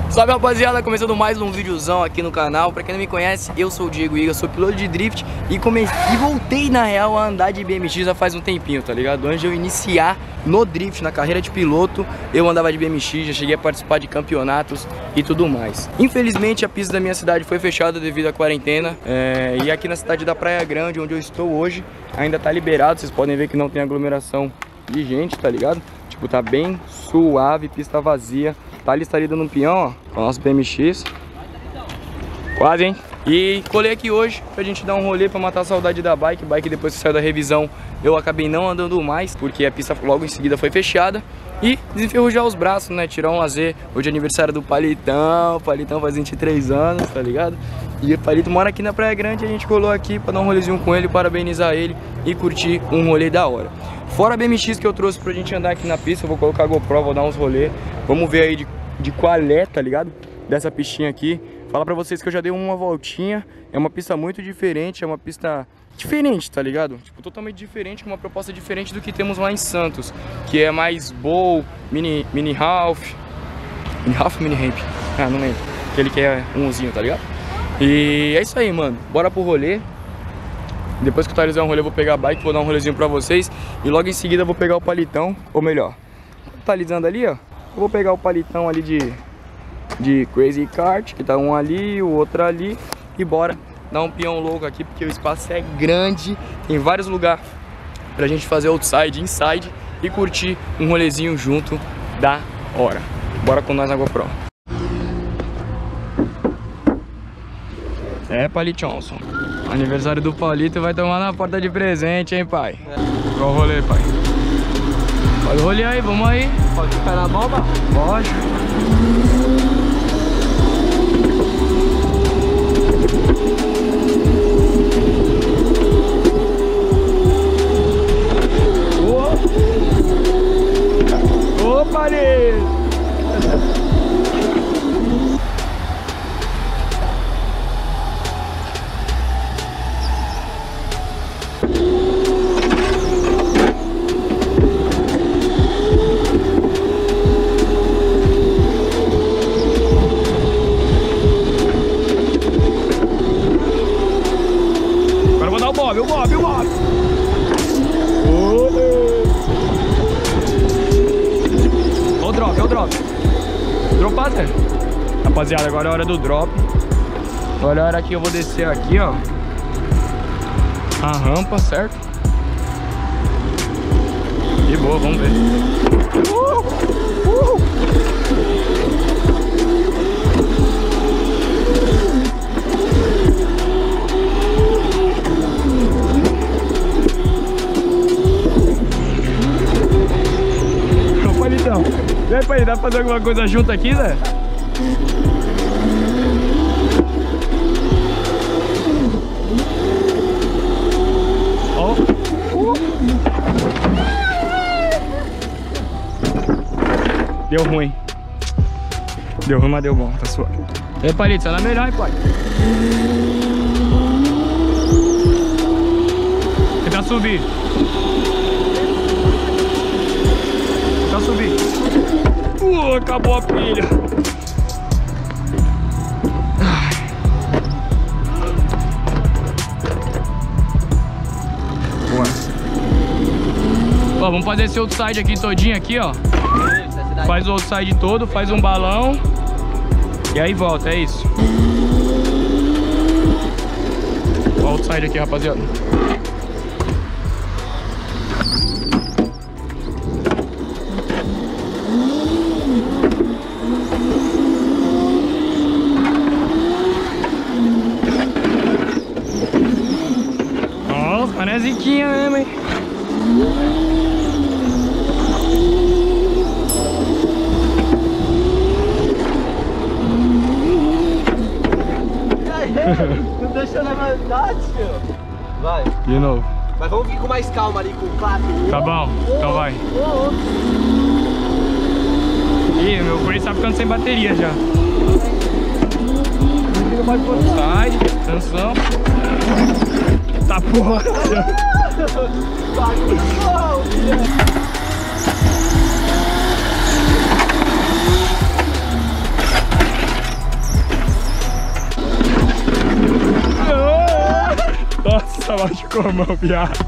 Salve, rapaziada, começando mais um videozão aqui no canal. Pra quem não me conhece, eu sou o Diego Iga, sou piloto de drift e voltei na real a andar de BMX já faz um tempinho, tá ligado? Antes de eu iniciar no drift, na carreira de piloto, eu andava de BMX, já cheguei a participar de campeonatos e tudo mais. Infelizmente a pista da minha cidade foi fechada devido à quarentena, e aqui na cidade da Praia Grande, onde eu estou hoje, ainda tá liberado. Vocês podem ver que não tem aglomeração de gente, tá ligado? Tipo, tá bem suave, pista vazia. Tá ali, está dando um peão, ó, com o nosso BMX. Quase, hein? E colei aqui hoje pra gente dar um rolê pra matar a saudade da bike. Bike, depois que saiu da revisão, eu acabei não andando mais, porque a pista logo em seguida foi fechada. E desenferrujar os braços, né? Tirar um lazer. Hoje é aniversário do Palitão. O Palitão faz 23 anos, tá ligado? E o Palito mora aqui na Praia Grande. A gente colou aqui pra dar um rolezinho com ele, parabenizar ele e curtir um rolê da hora. Fora a BMX que eu trouxe pra gente andar aqui na pista, eu vou colocar a GoPro, vou dar uns rolê. Vamos ver aí de qual é, tá ligado? Dessa pistinha aqui. Falar pra vocês que eu já dei uma voltinha. É uma pista muito diferente, é uma pista diferente, tá ligado? Tipo, totalmente diferente, com uma proposta diferente do que temos lá em Santos, que é mais bowl, mini half, mini ramp. Ah, não lembro. Aquele que é umzinho, tá ligado? E é isso aí, mano. Bora pro rolê. Depois que eu finalizar um rolê, eu vou pegar a bike, vou dar um rolezinho pra vocês. E logo em seguida eu vou pegar o Palitão, ou melhor, totalizando ali, ó. Eu vou pegar o Palitão ali de Crazy Kart, que tá um ali, o outro ali. E bora dar um peão louco aqui, porque o espaço é grande. Tem vários lugares pra gente fazer outside, inside e curtir um rolezinho junto da hora. Bora com nós na GoPro. É, Palitonson. Aniversário do Paulito vai tomar na porta de presente, hein, pai? Qual o rolê, pai? Olha o rolê aí, vamos aí. Pode ficar na bomba? Pode. Ô, Paulito! O Bob. Ó o drop. Dropar, Zé. Rapaziada, agora é a hora do drop. Olha a hora que eu vou descer aqui, ó. A rampa, certo? E boa, vamos ver. E aí, pai, dá pra fazer alguma coisa junto aqui, Zé? Ó. Deu ruim, mas deu bom, tá suave. E aí, Palito, sai na melhor, hein, pai? Tentar subir. Acabou a pilha. Boa. Ó, vamos fazer esse outside aqui todinho aqui, ó. Faz o outside todo, faz um balão e aí volta, é isso. Ó, o outside aqui, rapaziada. Mano, é ziquinha mesmo, hein? Não deixa na verdade, tio. Vai. De novo. Mas vamos vir com mais calma ali, com o clap. Tá bom, então vai. Ih, meu freio tá ficando sem bateria já. Sai, atenção. Tá porra. mexe com a mão, viado.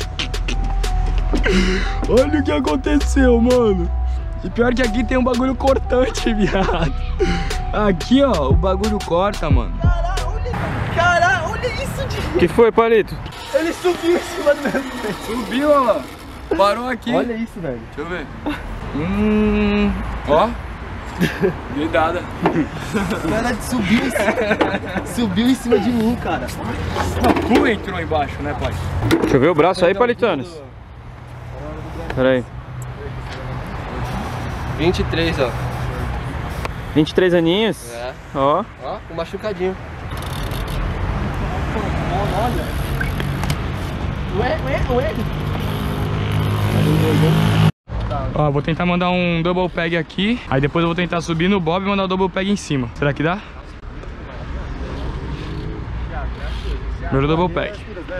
Olha o que aconteceu, mano. E pior que aqui tem um bagulho cortante, viado. Aqui, ó, o bagulho corta, mano. Caralho, olha isso, Diego. Que foi, Palito? Ele subiu em cima do meu pé. Subiu, ó lá. Parou aqui. Olha isso, velho. Deixa eu ver. Ó. Cuidado. Cara, subiu em cima de mim, cara. O cu entrou embaixo, né, pai? Deixa eu ver o braço aí, Palitones. Pera aí. 23, ó. 23 aninhos. É. Ó. Ó, um machucadinho. Olha. Ué. Ó, vou tentar mandar um double peg aqui. Aí depois eu vou tentar subir no bob e mandar o double peg em cima. Será que dá? Primeiro double peg.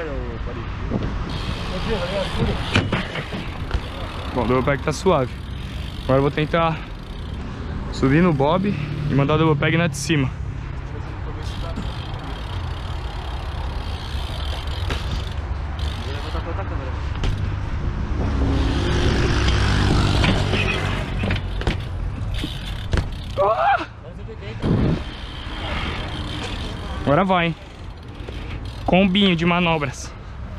Bom, o double peg tá suave. Agora eu vou tentar subir no bob e mandar o double peg na de cima. Agora vai, hein? Combinho de manobras.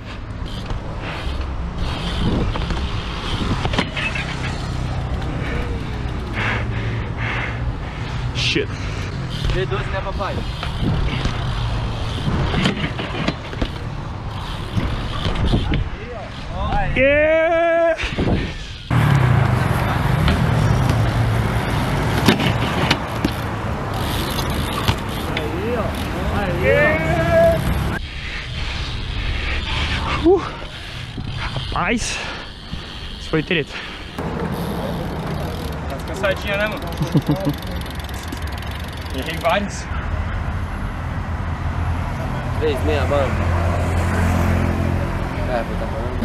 Shit. D12, né, papai? Yeah! Rapaz, isso foi treta. Tá descansadinha, né, mano? Errei vários. 3, meia, mano. É, vou tá falando.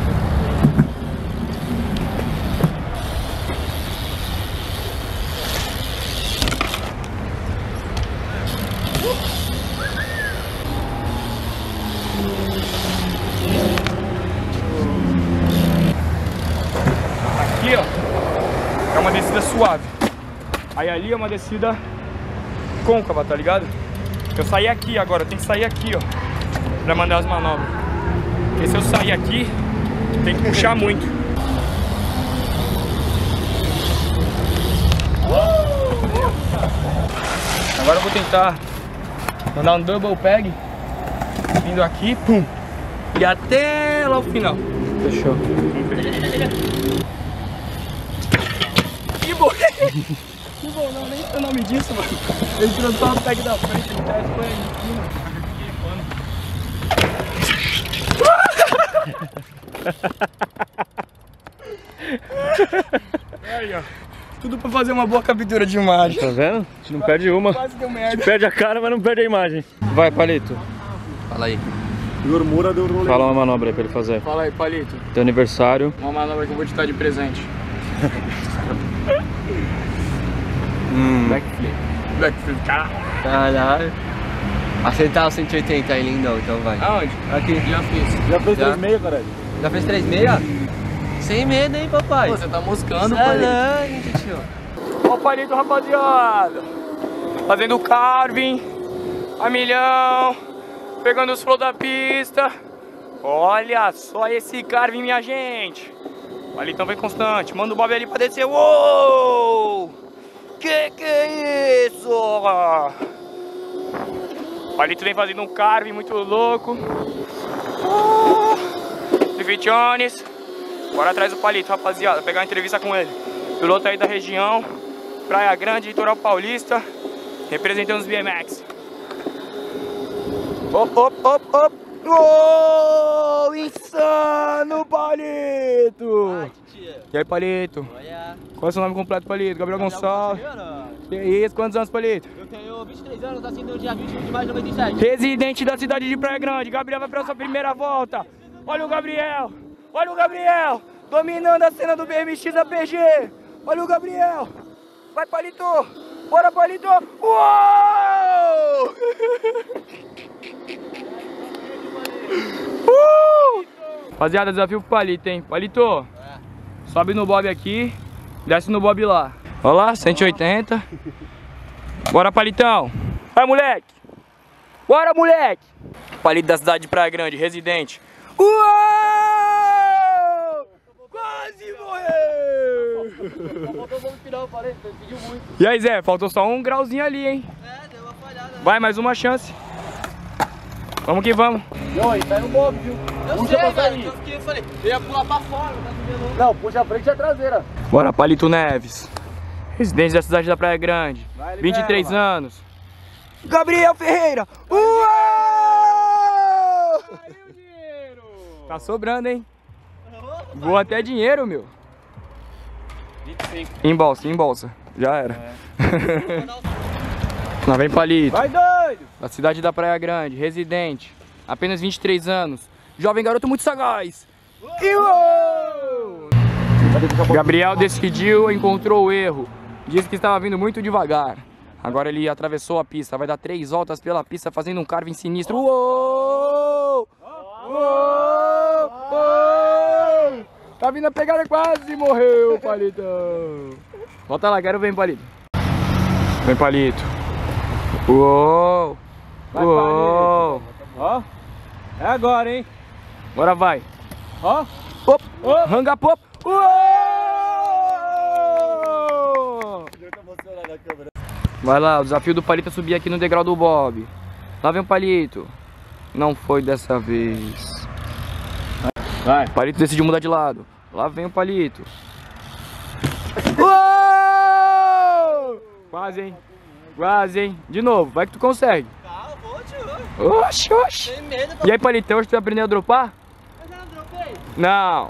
Aqui, ó, é uma descida suave. Aí ali é uma descida côncava, tá ligado? Eu saí aqui agora, eu tenho que sair aqui, ó, pra mandar as manobras. Porque se eu sair aqui, tem que puxar muito. Agora eu vou tentar mandar um double peg, vindo aqui, pum, e até lá o final. Fechou. Que bom! Que bom, não, nem sei o nome disso, mano. Ele tirou só o peg da frente, ele tá espanhando em cima. Aí, ó. Tudo pra fazer uma boa captura de imagem. Tá vendo? A gente não perde uma. Quase deu A merda. gente perde a cara, mas não perde a imagem. Vai, Palito. Fala aí. Fala uma manobra aí pra ele fazer. Fala aí, Palito. Teu aniversário. Uma manobra que eu vou te dar de presente. Backflip. Backflip, cara. Caralho. Acertar o 180 aí, lindão, então vai. Aonde? Aqui. Já fiz. Já fez 3,5, caralho. Já fez 3,6? Sem medo, hein, papai? Pô, você tá moscando, É, Palito. né, tio? Ó o Palito, rapaziada. Fazendo carving. A milhão. Pegando os flow da pista. Olha só esse carving, minha gente. O Palitão vem constante. Manda o Bob ali pra descer. Uou! Que é isso? O Palito vem fazendo um carving muito louco. Jones. Bora atrás do Palito, rapaziada. Pegar uma entrevista com ele. Piloto aí da região. Praia Grande, Litoral Paulista. Representando os BMX. Op, op, op, op. Oh, insano, Palito! E aí, Palito? Olha. Qual é o seu nome completo, Palito? Gabriel Gonçalves. Que isso? Quantos anos, Palito? Eu tenho 23 anos, nasci no dia 21 de maio de 97. Residente da cidade de Praia Grande. Gabriel vai pra sua primeira volta. Olha o Gabriel. Olha o Gabriel. Dominando a cena do BMX APG. Olha o Gabriel. Vai, Palito. Bora, Palito. Uou! Rapaziada, desafio pro Palito, hein? Palito, sobe no bob aqui, desce no bob lá. Olha lá, 180. Bora, Palitão. Vai, moleque. Bora, moleque. Palito da cidade de Praia Grande, residente. Uou! Quase morreu! E aí, Zé, faltou só um grauzinho ali, hein? É, deu uma falhada. Vai, mais uma chance. Vamos que vamos. Não, aí sai no bob, viu? Puxa pra sair. Eu falei, eu ia pular pra fora, não, puxa a frente e a traseira. Bora, Palito Neves. Residente da cidade da Praia Grande. Vai, 23 anos. Gabriel Ferreira. Uou! Tá sobrando, hein? Voa até dinheiro, meu. 25. Em bolsa. Já era. Lá vem Palito. Vai, doido! Da cidade da Praia Grande, residente, apenas 23 anos, jovem garoto muito sagaz. E uou! Gabriel decidiu, encontrou o erro, disse que estava vindo muito devagar. Agora ele atravessou a pista, vai dar 3 voltas pela pista fazendo um carving sinistro. Uou! Uou! Uou! Tá vindo a pegada, quase morreu, Palitão. Volta lá, quero ver, Palito. Vem, Palito. Uou! Uou! Ó, é agora, hein? Agora vai. Ó, Pop! Hanga pop! Uou! Vai lá, o desafio do Palito é subir aqui no degrau do Bob. Lá vem o Palito. Não foi dessa vez. vai. O Palito decidiu mudar de lado. Lá vem o Palito. Uou! Quase, hein? Quase, hein? De novo, vai que tu consegue. Calma, vou, tio. Oxi, oxi. Tem medo, E aí, Palitão, hoje tu vai aprender a dropar? Eu já dropei. Não.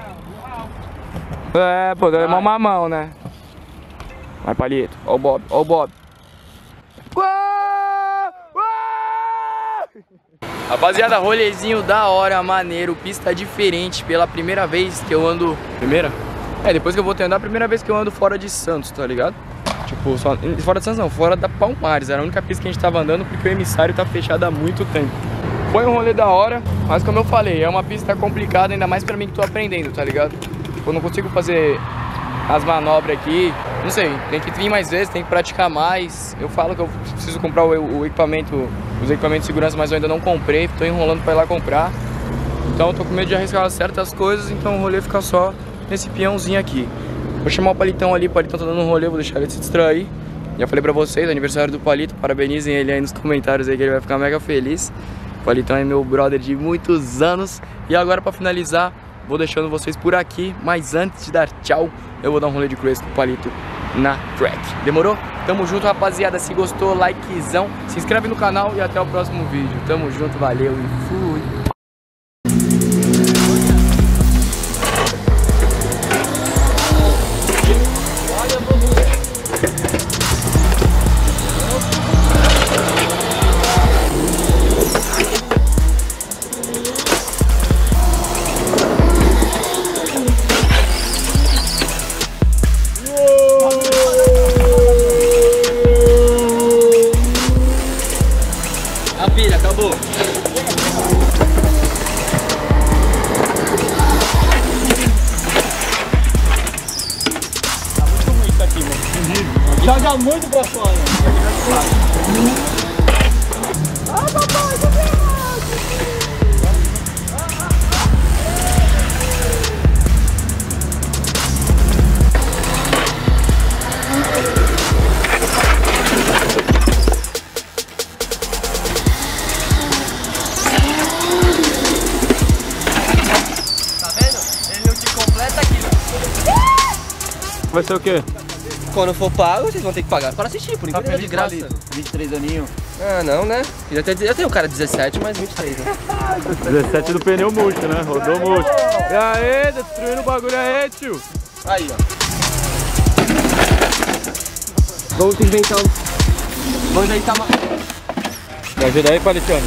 É, pô, é mão a mão, né? Vai, Palito. Ó o Bob, ó o Bob. Uou! Uou! Rapaziada, rolezinho da hora, maneiro, pista diferente, pela primeira vez que eu ando... Primeira? É, depois que eu vou ter andar, a primeira vez que eu ando fora de Santos, tá ligado? Tipo, só... fora de Santos não, fora da Palmares, era a única pista que a gente tava andando porque o emissário tá fechado há muito tempo. Foi um rolê da hora, mas como eu falei, é uma pista complicada, ainda mais pra mim que tô aprendendo, tá ligado? Tipo, eu não consigo fazer as manobras aqui, não sei, tem que vir mais vezes, tem que praticar mais. Eu falo que eu preciso comprar o equipamento, os equipamentos de segurança, mas eu ainda não comprei, tô enrolando pra ir lá comprar. Então eu tô com medo de arriscar certas coisas, então o rolê fica só nesse peãozinho aqui. Vou chamar o Palitão ali, o Palitão tá dando um rolê, vou deixar ele se distrair. Já falei pra vocês, aniversário do Palito, parabenizem ele aí nos comentários aí que ele vai ficar mega feliz. O Palitão é meu brother de muitos anos. E agora pra finalizar, vou deixando vocês por aqui, mas antes de dar tchau, eu vou dar um rolê de cruise com o Palito na track. Demorou? Tamo junto, rapaziada. Se gostou, likezão, se inscreve no canal e até o próximo vídeo. Tamo junto, valeu e fui! A pilha, acabou. Tá muito ruim isso aqui, mano. Joga muito pra fora. Ah, papai, tô vendo. Vai ser o quê? Quando for pago, vocês vão ter que pagar para assistir, por enquanto é de graça. 23 aninhos. Ah, não, né? Eu tenho o cara 17, mas 23, né? 17 do pneu multi, né? Rodou multi. E aí, destruindo o bagulho aí, tio. Aí, ó. Vamos inventar um... Vamos ajeitar uma... Me ajuda aí, Palitone.